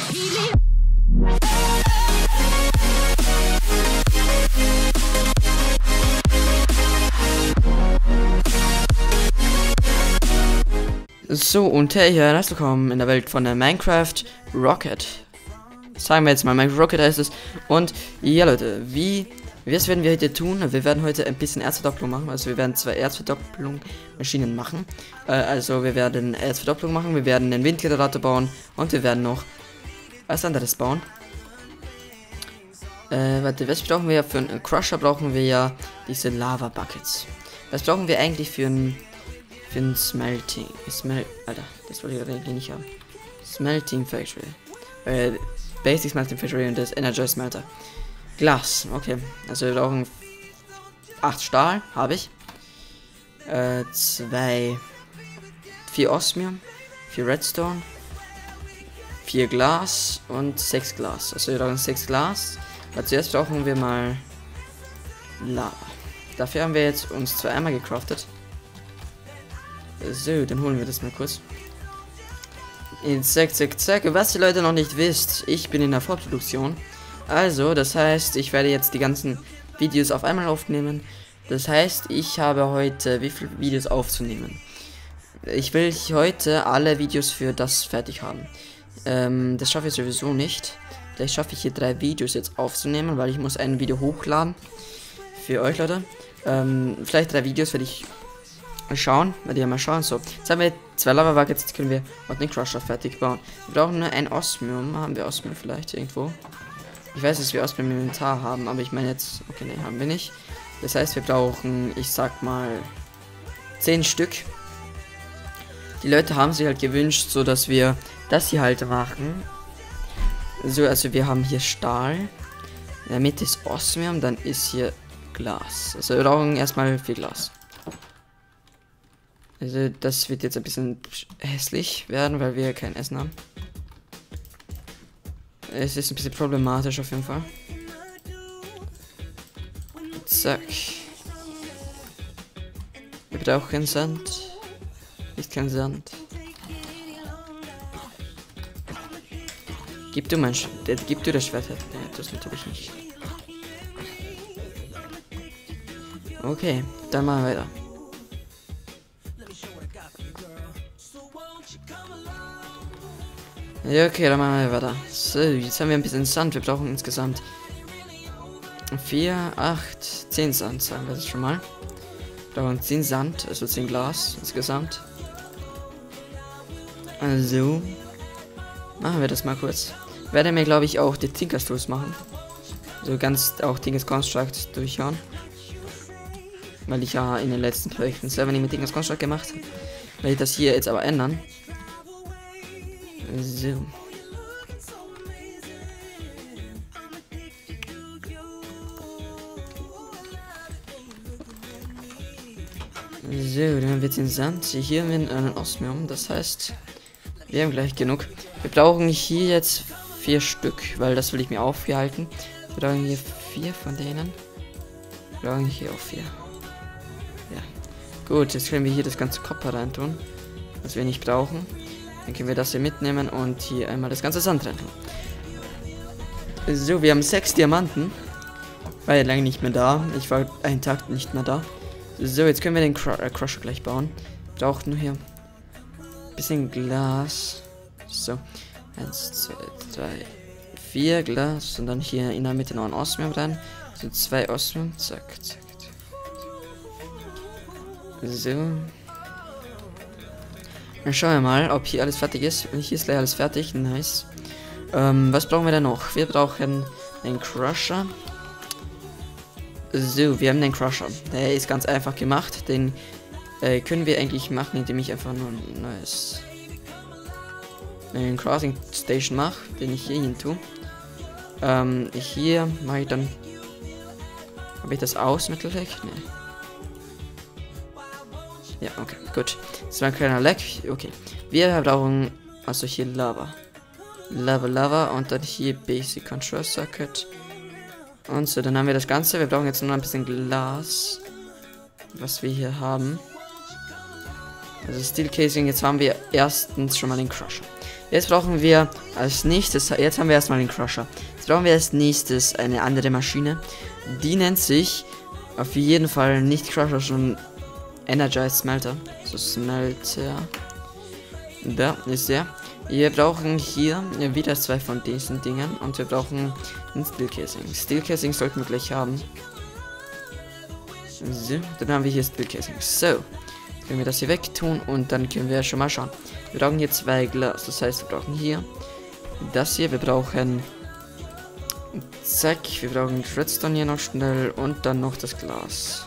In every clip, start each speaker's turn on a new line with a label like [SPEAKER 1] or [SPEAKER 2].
[SPEAKER 1] So, und hey, hier, herzlich willkommen in der Welt von der Minecraft Rocket. Sagen wir jetzt mal, Minecraft Rocket heißt es. Und ja, Leute, was werden wir heute tun? Wir werden heute ein bisschen Erzverdopplung machen. Also wir werden 2 Erzverdopplung-Maschinen machen. Also wir werden Erzverdopplung machen, wir werden einen Windgenerator bauen und wir werden noch was anderes bauen. Warte, was brauchen wir ja für einen Crusher? Brauchen wir ja diese Lava Buckets. Was brauchen wir eigentlich für ein Smelting? Alter, das wollte ich eigentlich nicht haben. Smelting Factory. Basic Smelting Factory und das Energy Smelter. Glas, okay. Also wir brauchen 8 Stahl, habe ich. 4 Osmium, 4 Redstone, 4 Glas und 6 Glas. Also wir brauchen 6 Glas. Aber zuerst brauchen wir mal Lava. Dafür haben wir jetzt uns 2 Eimer gecraftet. So, dann holen wir das mal kurz. Zack, zack, zack. Was ihr Leute noch nicht wisst, ich bin in der Vorproduktion. Also, das heißt, ich werde jetzt die ganzen Videos auf einmal aufnehmen. Das heißt, ich habe heute wie viele Videos aufzunehmen. Ich will heute alle Videos für das fertig haben. Das schaffe ich sowieso nicht. Vielleicht schaffe ich hier 3 Videos jetzt aufzunehmen, weil ich muss ein Video hochladen. Für euch, Leute. Vielleicht 3 Videos werde ich schauen, werde ich mal schauen. So, jetzt haben wir 2 Lava Buckets, jetzt können wir auch den Crusher fertig bauen. Wir brauchen nur ein Osmium. Haben wir Osmium vielleicht irgendwo? Ich weiß, dass wir Osmium im Inventar haben, aber ich meine jetzt, okay, ne, haben wir nicht. Das heißt, wir brauchen, ich sag mal, 10 Stück. Die Leute haben sich halt gewünscht, so dass wir das hier halt machen. So, also wir haben hier Stahl. In der Mitte ist Osmium, dann ist hier Glas. Also wir brauchen erstmal viel Glas. Also das wird jetzt ein bisschen hässlich werden, weil wir kein Essen haben. Es ist ein bisschen problematisch auf jeden Fall. Zack. Wir brauchen Sand. Ist kein Sand. Gib du mein gib du das Schwert. Nee, das natürlich nicht. Okay, dann machen wir weiter. Ja, okay, dann machen wir weiter. So, jetzt haben wir ein bisschen Sand. Wir brauchen insgesamt 4, 8, 10 Sand, sagen wir das schon mal. Wir brauchen 10 Sand, also 10 Glas insgesamt. Also, machen wir das mal kurz. Werde mir, glaube ich, auch die Tinker's Tools machen. So ganz auch Tinker's Construct durchhauen. Weil ich ja in den letzten Projekten selber nicht mit Tinker's Construct gemacht habe. Werde ich das hier jetzt aber ändern. So. So, dann haben wir den Sand. Hier haben wir einen Osmium. Das heißt, wir haben gleich genug. Wir brauchen hier jetzt 4 Stück, weil das will ich mir aufhalten. Wir brauchen hier 4 von denen. Wir brauchen hier auch 4. Ja. Gut, jetzt können wir hier das ganze Copper rein tun, was wir nicht brauchen. Dann können wir das hier mitnehmen und hier einmal das ganze Sand rein tun. So, wir haben 6 Diamanten. War ja lange nicht mehr da. Ich war einen Tag nicht mehr da. So, jetzt können wir den Crusher gleich bauen. Braucht nur hier ein bisschen Glas. So, 1, 2, 3, 4 Glas. Und dann hier in der Mitte noch ein Osmium rein. So, 2 Osmium. Zack, zack, zack. So. Dann schauen wir mal, ob hier alles fertig ist. Hier ist gleich alles fertig. Nice. Was brauchen wir denn noch? Wir brauchen einen Crusher. So, wir haben den Crusher. Der ist ganz einfach gemacht. Den können wir eigentlich machen, indem ich einfach nur ein neues Crossing Station mache, den ich hier hin tue. Hier mache ich dann. Habe ich das aus Mittelweg? Nee. Ja, okay, gut. Das war ein kleiner Leck. Okay. Wir brauchen also hier Lava. Lava und dann hier Basic Control Circuit. Und so, dann haben wir das Ganze. Wir brauchen jetzt nur ein bisschen Glas, was wir hier haben. Also Steel Casing. Jetzt haben wir erstens schon mal den Crusher. Jetzt brauchen wir als nächstes, jetzt haben wir erstmal den Crusher. Jetzt brauchen wir als nächstes eine andere Maschine. Die nennt sich auf jeden Fall nicht Crusher, schon Energized Smelter. So Smelter. Da ist der. Wir brauchen hier wieder 2 von diesen Dingen und wir brauchen ein Steel Casing. Steel Casing sollten wir gleich haben. So, dann haben wir hier Steel Casing. So, können wir das hier wegtun und dann können wir schon mal schauen. Wir brauchen hier 2 Glas, das heißt wir brauchen hier das hier, wir brauchen zack, wir brauchen Redstone hier noch schnell und dann noch das Glas.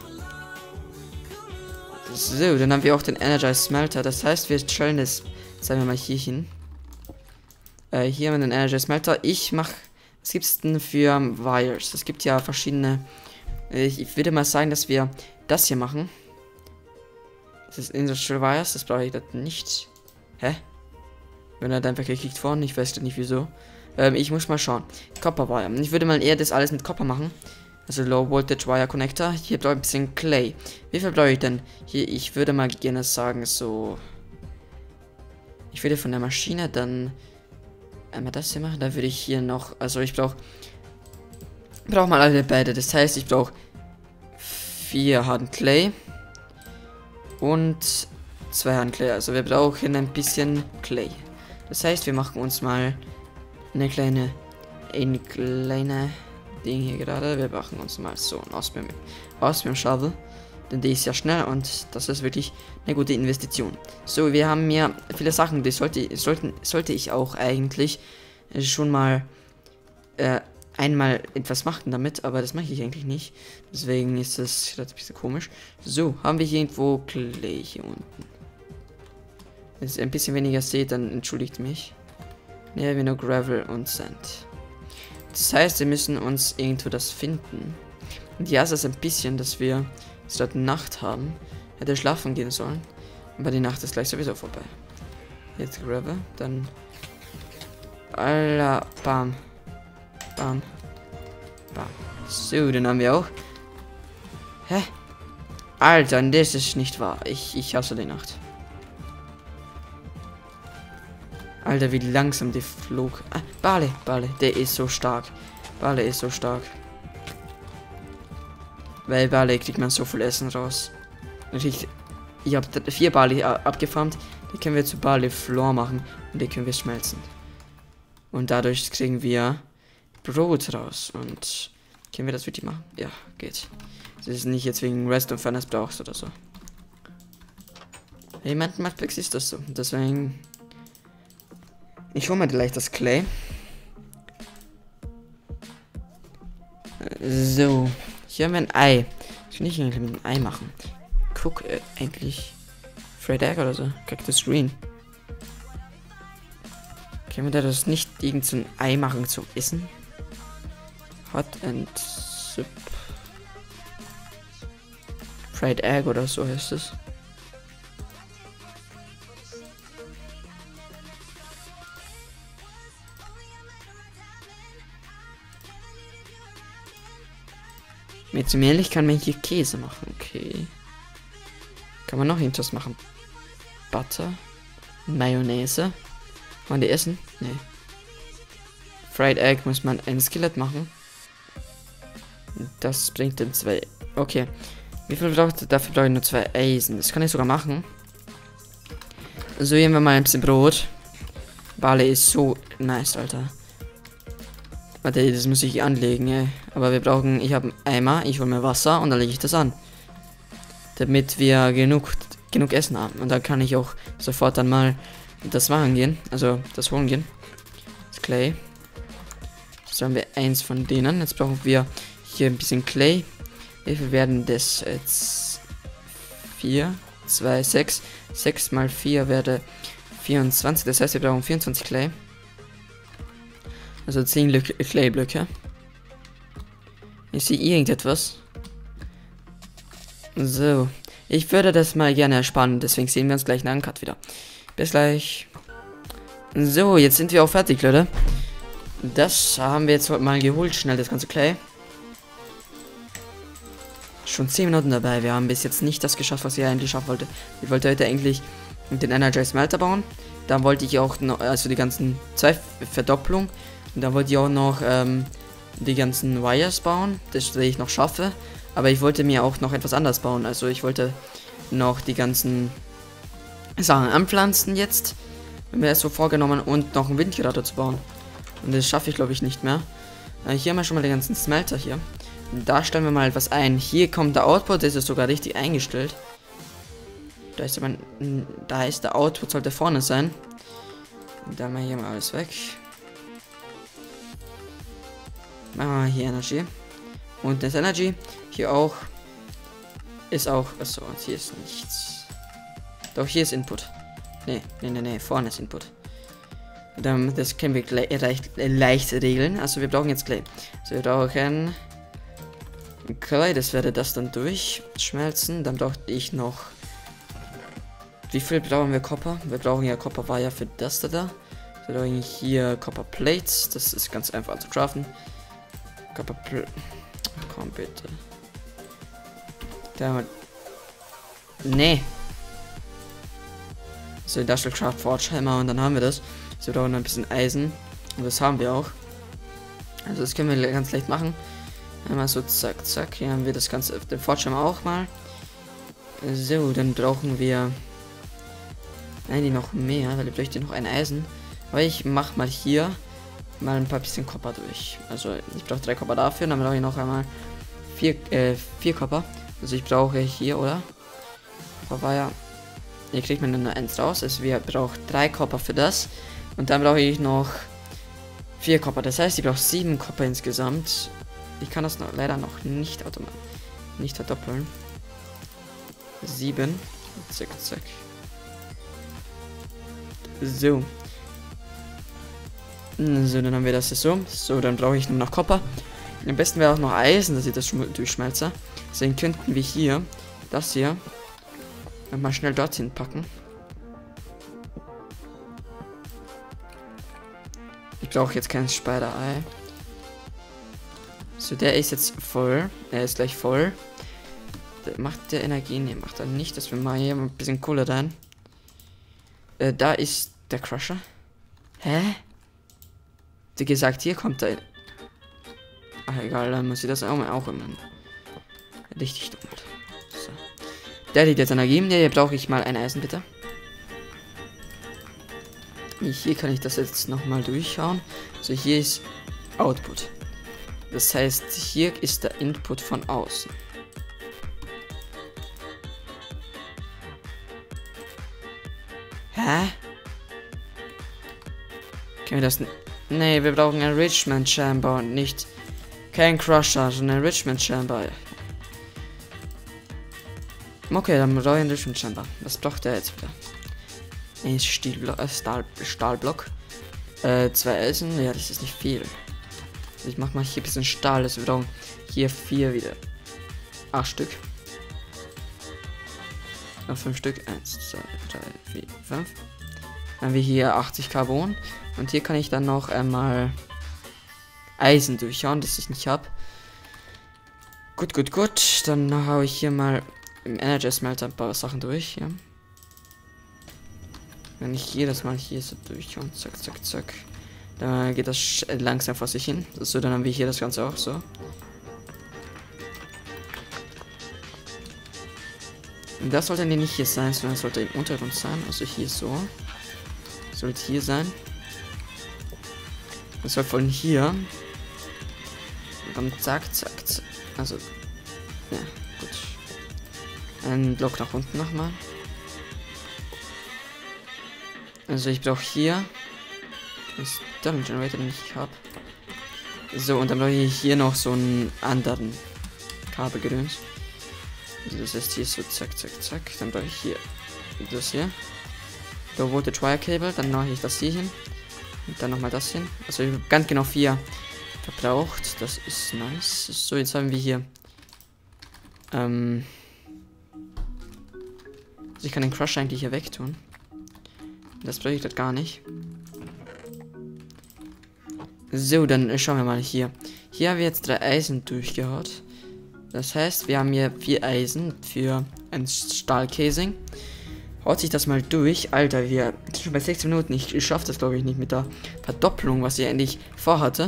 [SPEAKER 1] So, dann haben wir auch den Energized Smelter, das heißt wir stellen das, sagen wir mal hier hin. Hier haben wir den Energized Smelter. Was gibt's denn für Wires? Es gibt ja verschiedene. Ich würde mal sagen, dass wir das hier machen. Das ist Industrial Wires, das brauche ich dort nicht. Hä? Wenn er einfach geklickt worden, ich weiß nicht wieso. Ich muss mal schauen. Copper Wire. Ich würde mal eher das alles mit Copper machen. Also Low Voltage Wire Connector. Hier brauche ich ein bisschen Clay. Wie viel brauche ich denn? Hier, ich würde mal gerne sagen, so. Ich würde von der Maschine dann einmal das hier machen. Da würde ich hier noch. Also ich brauche mal alle beide. Das heißt, ich brauche 4 harten Clay. Und 2 harten Clay. Also wir brauchen ein bisschen Clay. Das heißt, wir machen uns mal eine kleine Ding hier gerade. Wir machen uns mal so ein Osmium Shovel. Denn die ist ja schnell und das ist wirklich eine gute Investition. So, wir haben hier viele Sachen, die sollte ich auch eigentlich schon mal einmal etwas machen damit, aber das mache ich eigentlich nicht. Deswegen ist das ein bisschen komisch. So, haben wir hier irgendwo Clay hier unten. Wenn ihr ein bisschen weniger seht, dann entschuldigt mich. Ne, wir nur Gravel und Sand. Das heißt, wir müssen uns irgendwo das finden. Und ja, es ist ein bisschen, dass wir statt Nacht haben. Hätte schlafen gehen sollen. Aber die Nacht ist gleich sowieso vorbei. Jetzt Gravel, dann. Alla, bam. Bam. Bam. So, den haben wir auch. Hä? Alter, das ist nicht wahr. Ich hasse die Nacht. Alter, wie langsam die flog. Ah, Barley, der ist so stark. Barley ist so stark. Weil Barley kriegt man so viel Essen raus. Natürlich, ich habe 4 Barley abgefarmt. Die können wir zu Barley Floor machen. Und die können wir schmelzen. Und dadurch kriegen wir Brot raus. Und können wir das wirklich machen? Ja, geht. Das ist nicht jetzt wegen Redstone Furnace brauchst oder so. Hey, manchmal ist das so. Deswegen. Ich hole mir gleich das Clay. So. Hier haben wir ein Ei. Was kann ich eigentlich mit einem Ei machen? Guck, eigentlich. Fried Egg oder so. Cactus Green. Können wir da das nicht irgend so ein Ei machen zum Essen? Hot and Soup. Fried Egg oder so heißt es. Mit zum Ehrlich kann man hier Käse machen, okay. Kann man noch irgendwas machen? Butter? Mayonnaise? Wollen die essen? Nee. Fried Egg muss man ein Skelett machen. Das bringt dann 2. Okay. Wie viel braucht dafür? Brauche ich nur 2 Eisen. Das kann ich sogar machen. So, hier haben wir mal ein bisschen Brot. Barley ist so nice, Alter. Warte, das muss ich anlegen, ey. Aber wir brauchen, ich habe einen Eimer, ich hole mir Wasser und dann lege ich das an. Damit wir genug Essen haben. Und dann kann ich auch sofort dann mal das machen gehen. Also das holen gehen. Das Clay. So haben wir 1 von denen. Jetzt brauchen wir hier ein bisschen Clay. Wie viel werden das jetzt? 4, 2, 6. 6 mal 4 wäre 24. Das heißt, wir brauchen 24 Clay. Also 10 Clay-Blöcke. Ich sehe irgendetwas. So. Ich würde das mal gerne ersparen. Deswegen sehen wir uns gleich nach dem Cut wieder. Bis gleich. So, jetzt sind wir auch fertig, Leute. Das haben wir jetzt heute mal geholt. Schnell das ganze Clay. Schon 10 Minuten dabei. Wir haben bis jetzt nicht das geschafft, was ich eigentlich schaffen wollte. Ich wollte heute eigentlich den Energized Smelter bauen. Dann wollte ich auch noch, also die ganzen 2 Verdopplung. Und dann wollte ich auch noch die ganzen Wires bauen, das ich noch schaffe. Aber ich wollte mir auch noch etwas anderes bauen. Also ich wollte noch die ganzen Sachen anpflanzen jetzt. Mir das so vorgenommen und noch ein Windgenerator zu bauen. Und das schaffe ich glaube ich nicht mehr. Hier haben wir schon mal den ganzen Smelter hier. Da stellen wir mal etwas ein. Hier kommt der Output, das ist sogar richtig eingestellt. Da ist aber, da ist der Output, sollte vorne sein. Da machen wir hier mal alles weg. Machen wir hier Energy. Und das Energy. Hier auch. Ist auch. Achso, und hier ist nichts. Doch, hier ist Input. Nee, vorne ist Input. Dann, das können wir leicht regeln. Also wir brauchen jetzt Clay. Also wir brauchen Clay, das werde das dann durchschmelzen. Dann brauche ich noch. Wie viel brauchen wir Copper? Wir brauchen ja Copper Wire für das da. Wir brauchen hier Copper Plates. Das ist ganz einfach zu craften. Copper Plate. Komm bitte. Da. Nee. So, Industrial Craft Forge Hammer und dann haben wir das. So, wir brauchen noch ein bisschen Eisen. Und das haben wir auch. Also das können wir ganz leicht machen. Einmal so zack, zack. Hier haben wir das Ganze auf dem Forge Hammer auch mal. So, dann brauchen wir eigentlich noch mehr, weil ich bräuchte noch ein Eisen. Aber ich mach mal hier mal ein paar bisschen Copper durch. Also ich brauche 3 Copper dafür, dann brauche ich noch einmal 4 Copper. Also ich brauche hier, oder? Copper war ja. Hier kriegt man nur 1 raus. Also wir brauchen 3 Copper für das. Und dann brauche ich noch 4 Copper. Das heißt, ich brauche 7 Copper insgesamt. Ich kann das noch, leider noch nicht verdoppeln. 7. Zack, zack. So. So, dann haben wir das so. So, dann brauche ich nur noch Copper. Am besten wäre auch noch Eisen, dass ich das durchschmelze. Deswegen könnten wir hier das hier mal schnell dorthin packen. Ich brauche jetzt kein Spider-Eye. So, der ist jetzt voll. Er ist gleich voll. Macht der Energie? Ne, macht er nicht. Dass wir mal hier ein bisschen Kohle rein. Da ist der Crusher. Hä? Wie gesagt, hier kommt er. Ach egal, dann muss ich das auch immer. Richtig dumm. So. Der liegt jetzt Energie. Hier brauche ich mal ein Eisen, bitte. Hier kann ich das jetzt nochmal durchschauen. So, hier ist Output. Das heißt, hier ist der Input von außen. Hä? Können wir das... Nee, wir brauchen ein Enrichment Chamber und nicht... Kein Crusher, sondern ein Enrichment Chamber. Okay, dann brauche ich ein Enrichment Chamber. Was braucht der jetzt wieder? Ein Stahlblock. 2 Eisen. Ja, das ist nicht viel. Also ich mach mal hier ein bisschen Stahl. Also wir brauchen hier 4 wieder. 8 Stück. Noch 5 Stück. 1, 2, 3, 4, 5. Dann haben wir hier 80 Carbon. Und hier kann ich dann noch einmal Eisen durchhauen, das ich nicht habe. Gut. Dann hau ich hier mal im Energy Smelter ein paar Sachen durch. Ja. Wenn ich jedes Mal hier so durchhauen. Zack, zack, zack. Dann geht das langsam vor sich hin. So, dann haben wir hier das Ganze auch so. Und das sollte nicht hier sein, sondern sollte im Untergrund sein. Also hier so. Sollte hier sein. Das soll von hier. Und zack, zack, zack. Also. Ja, gut. Ein Block nach unten nochmal. Also ich brauche hier. Das Double Generator, den ich habe. So, und dann brauche ich hier noch so einen anderen Kabelgedöns. Also das heißt hier so zack, zack, zack. Dann brauche ich hier das hier. Da Voltage Wire Cable, dann mache ich das hier hin. Und dann nochmal das hin. Also ich habe ganz genau 4 verbraucht. Das ist nice. So, jetzt haben wir hier. Also ich kann den Crusher eigentlich hier wegtun. Das brauche ich das gar nicht. So, dann schauen wir mal hier. Hier haben wir jetzt 3 Eisen durchgehaut. Das heißt, wir haben hier 4 Eisen für ein Stahlcasing. haut sich das mal durch. Alter, wir sind schon bei 16 Minuten. Ich schaffe das, glaube ich, nicht mit der Verdopplung, was ich endlich vorhatte.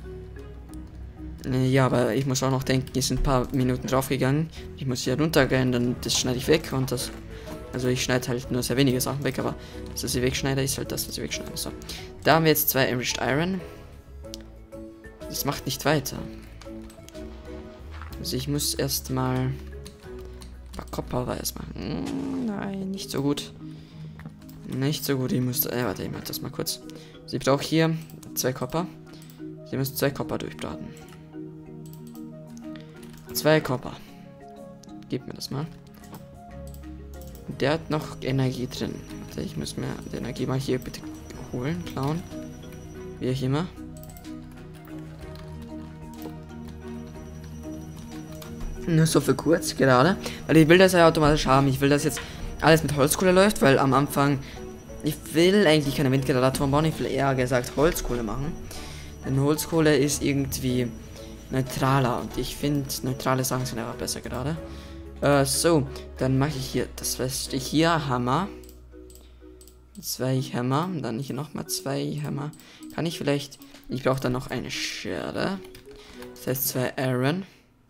[SPEAKER 1] Ja, aber ich muss auch noch denken, es sind ein paar Minuten draufgegangen. Ich muss hier runtergehen, dann das schneide ich weg und das... Also ich schneide halt nur sehr wenige Sachen weg, aber das, was ich wegschneide, ist halt das, was ich wegschneide. So. Da haben wir jetzt 2 Enriched Iron. Das macht nicht weiter. Also ich muss erstmal ein paar Copper weiß machen. Nein, nicht so gut. Nicht so gut. Ich muss... warte, ich mach das mal kurz. Sie braucht hier 2 Copper. Sie muss 2 Copper durchbraten. 2 Copper. Gib mir das mal. Der hat noch Energie drin. Warte, ich muss mir die Energie mal hier bitte holen, klauen. Wie auch immer. Nur so für kurz, gerade. Weil ich will das ja automatisch haben. Ich will, dass jetzt alles mit Holzkohle läuft, weil am Anfang... Ich will eigentlich keine Windgeneratoren bauen. Ich will eher gesagt Holzkohle machen. Denn Holzkohle ist irgendwie neutraler. Und ich finde, neutrale Sachen sind einfach besser gerade. So, dann mache ich hier, das heißt, hier Hammer. 2 Hammer, dann hier nochmal 2 Hammer. Kann ich vielleicht, ich brauche dann noch eine Schere. Das heißt 2 Iron.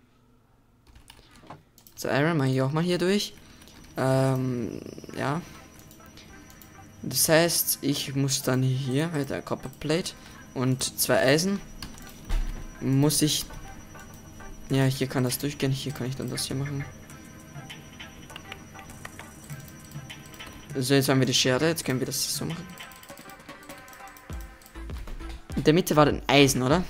[SPEAKER 1] 2 Iron mache ich auch mal hier durch. Ja. Das heißt, ich muss dann hier mit der Copperplate und 2 Eisen. Muss ich, ja, hier kann das durchgehen, hier kann ich dann das hier machen. So, jetzt haben wir die Schere, jetzt können wir das so machen. In der Mitte war ein Eisen, oder?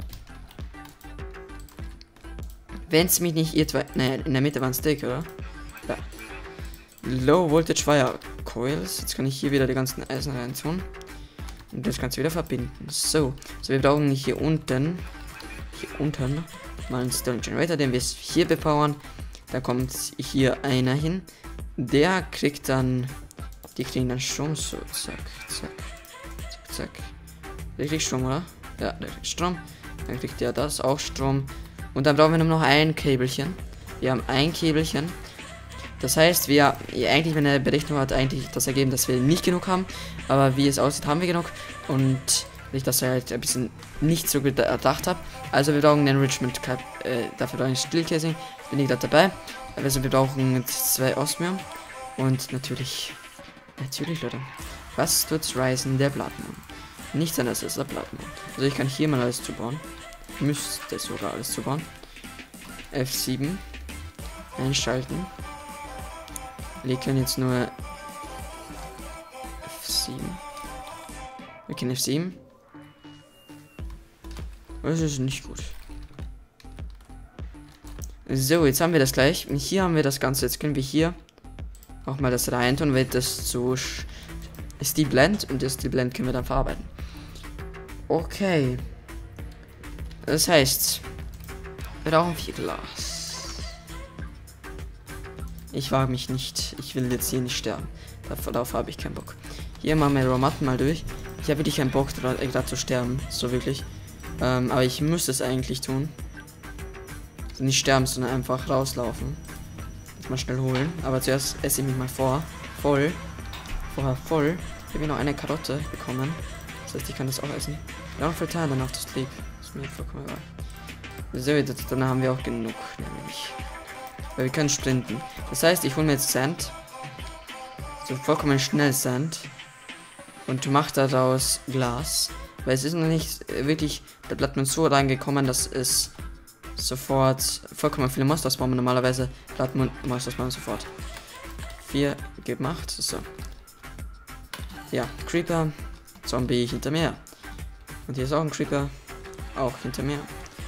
[SPEAKER 1] Wenn es mich nicht irrt, ne, in der Mitte war ein Stick, oder? Ja. Low Voltage Wire Coils. Jetzt kann ich hier wieder die ganzen Eisen rein tun. Und das Ganze wieder verbinden. So, wir brauchen hier unten mal einen Stone Generator, den wir hier bepowern. Da kommt hier einer hin. Der kriegt dann... Die kriegen dann Strom, so, zack, zack, zack, zack. Der kriegt Strom, oder? Ja, der kriegt Strom. Dann kriegt der das auch Strom. Und dann brauchen wir nur noch ein Käbelchen. Wir haben ein Käbelchen. Das heißt, wir, eigentlich, wenn eine Berechnung hat, eigentlich das ergeben, dass wir nicht genug haben. Aber wie es aussieht, haben wir genug. Und ich das halt ein bisschen nicht so gedacht habe. Also wir brauchen einen Enrichment Cap, dafür brauchen wir Steel Casing. Bin ich gerade dabei. Also wir brauchen 2 Osmium. Und natürlich, Leute. Was tut's Ryzen? Der Bloodmoon. Nichts anderes als der Bloodmoon. Also ich kann hier mal alles zubauen. Müsste sogar alles zubauen. F7. Einschalten. Wir können jetzt nur F7. Wir können F7. Das ist nicht gut. So, jetzt haben wir das gleich. Und hier haben wir das Ganze. Jetzt können wir hier auch mal das rein tun, weil das zu ist die Blend und das die Blend können wir dann verarbeiten. Okay. Das heißt, wir brauchen 4 Glas. Ich wage mich nicht. Ich will jetzt hier nicht sterben. Darauf habe ich keinen Bock. Hier machen wir Romatten mal durch. Ich habe wirklich keinen Bock, gerade zu sterben. So wirklich. Aber ich müsste es eigentlich tun. Also nicht sterben, sondern einfach rauslaufen. Mal schnell holen. Aber zuerst esse ich mich mal vorher voll. Ich habe noch eine Karotte bekommen. Das heißt, ich kann das auch essen. Ja, noch verteilen dann auf das Sleep. Ist mir vollkommen egal. So, dann haben wir auch genug, nämlich. Weil wir können sprinten. Das heißt, ich hole mir jetzt Sand. So vollkommen schnell Sand. Und mache daraus Glas. Weil es ist noch nicht wirklich der Bloodmoon so reingekommen, dass es sofort vollkommen viele Monsters spawnen. Normalerweise Bloodmoon Monsters spawnen sofort. 4 gemacht. So. Ja, Creeper. Zombie hinter mir. Und hier ist auch ein Creeper. Auch hinter mir.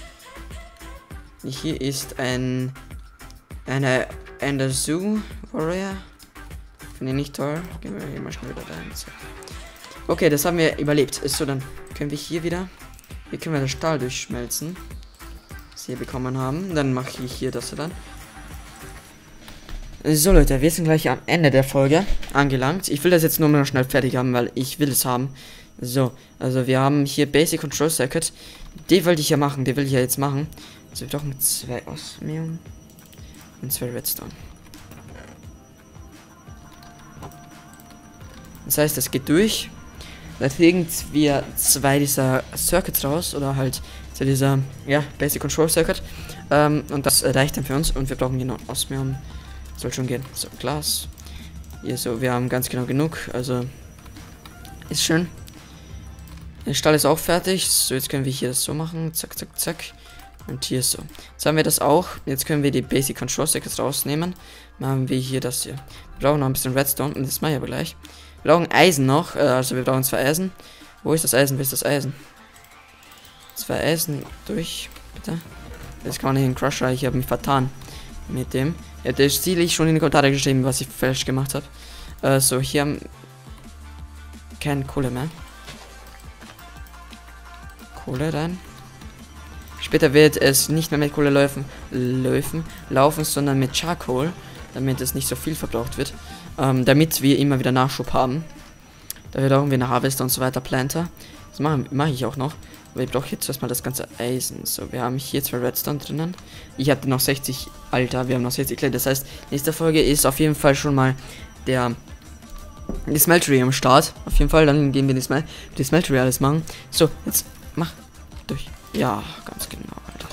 [SPEAKER 1] Hier ist eine Ender Zoo Warrior. Finde ich nicht toll. Gehen wir hier mal schnell wieder rein. So. Okay, das haben wir überlebt. Ist so, dann können wir hier wieder. Hier können wir das Stahl durchschmelzen. Was wir hier bekommen haben. Dann mache ich hier das dann. So Leute, wir sind gleich am Ende der Folge angelangt. Ich will das jetzt nur mal noch schnell fertig haben, weil ich will es haben. So, also wir haben hier Basic Control Circuit. Den wollte ich ja machen, den will ich ja jetzt machen. Also doch mit 2 Osmium und 2 Redstone. Das heißt, es geht durch. Da kriegen wir 2 dieser Circuits raus. Oder halt so dieser, ja, Basic Control Circuit. Und das reicht dann für uns. Und wir brauchen genau Osmium. Soll schon gehen. So, Glas. Hier so, wir haben ganz genau genug. Also, ist schön. Der Stall ist auch fertig. So, jetzt können wir hier das so machen. Zack, zack, zack. Und hier so. Jetzt haben wir das auch. Jetzt können wir die Basic Control Circuits rausnehmen. Machen wir hier das hier. Wir brauchen noch ein bisschen Redstone. Und das mache ich aber gleich. Wir brauchen Eisen noch. Also wir brauchen 2 Eisen. Wo ist das Eisen? Wo ist das Eisen? 2 Eisen durch. Bitte. Jetzt kann man nicht in Crusher. Ich habe mich vertan. Mit dem. Ja, das Ziel ich schon in die Kommentare geschrieben, was ich falsch gemacht habe. So, hier haben keine Kohle mehr. Kohle rein. Später wird es nicht mehr mit Kohle laufen, sondern mit Charcoal, damit es nicht so viel verbraucht wird. Damit wir immer wieder Nachschub haben. Dafür brauchen wir eine Harvester und so weiter, Planter. Das mache ich auch noch. Aber ich brauche jetzt erstmal das ganze Eisen. So, wir haben hier 2 Redstone drinnen. Ich hatte noch 60, Alter, wir haben noch 60 Clay. Das heißt, nächste Folge ist auf jeden Fall schon mal die Smeltery am Start. Auf jeden Fall, dann gehen wir die Smeltery alles machen. So, jetzt mach durch. Ja, ganz genau, Alter.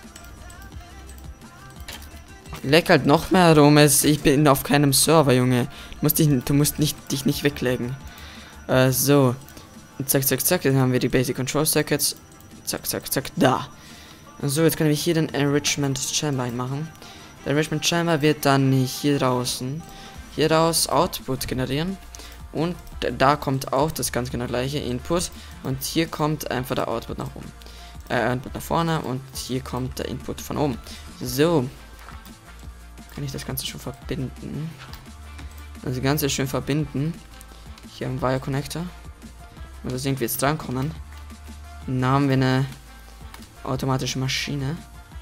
[SPEAKER 1] Leck halt noch mehr rum. Ich bin auf keinem Server, Junge. Du musst dich nicht weglegen. So. Zack, zack, zack. Dann haben wir die Basic Control Circuits. Zack, zack, zack. Da. So, jetzt können wir hier den Enrichment Chamber einmachen. Der Enrichment Chamber wird dann hier draußen. Hier raus Output generieren. Und da kommt auch das ganz genau gleiche Input. Und hier kommt einfach der Output nach oben. Input nach vorne. Und hier kommt der Input von oben. So. Kann ich das Ganze schon verbinden? Also das Ganze schön verbinden. Hier haben wir Wire Connector. Mal sehen, wie wir jetzt drankommen. Dann haben wir eine automatische Maschine.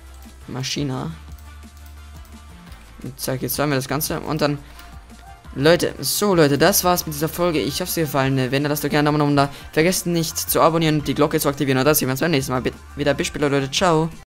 [SPEAKER 1] Und zack, jetzt haben wir das Ganze. Und dann, Leute, das war's mit dieser Folge. Ich hoffe, es dir gefallen. Wenn ihr das, doch gerne Daumen nach oben da. Vergesst nicht zu abonnieren und die Glocke zu aktivieren. Und das sehen wir uns beim nächsten Mal wieder. Bis später, Leute. Ciao.